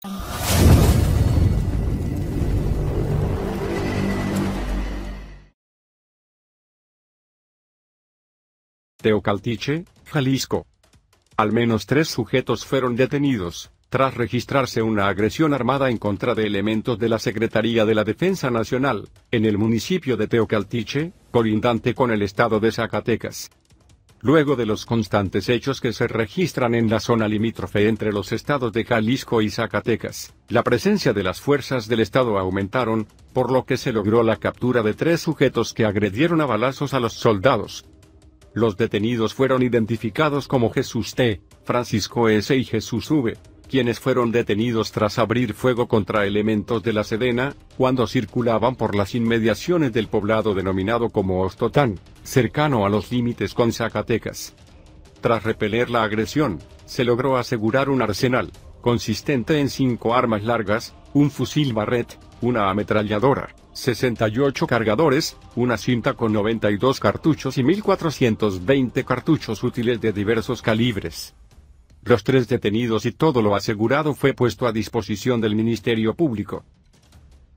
Teocaltiche, Jalisco. Al menos 3 sujetos fueron detenidos, tras registrarse una agresión armada en contra de elementos de la Secretaría de la Defensa Nacional, en el municipio de Teocaltiche, colindante con el estado de Zacatecas. Luego de los constantes hechos que se registran en la zona limítrofe entre los estados de Jalisco y Zacatecas, la presencia de las fuerzas del estado aumentaron, por lo que se logró la captura de 3 sujetos que agredieron a balazos a los soldados. Los detenidos fueron identificados como Jesús T., Francisco S. y Jesús V., quienes fueron detenidos tras abrir fuego contra elementos de la Sedena, cuando circulaban por las inmediaciones del poblado denominado como Ostotán, cercano a los límites con Zacatecas. Tras repeler la agresión, se logró asegurar un arsenal, consistente en 5 armas largas, un fusil Barrett, una ametralladora, 68 cargadores, una cinta con 92 cartuchos y 1420 cartuchos útiles de diversos calibres. Los 3 detenidos y todo lo asegurado fue puesto a disposición del Ministerio Público.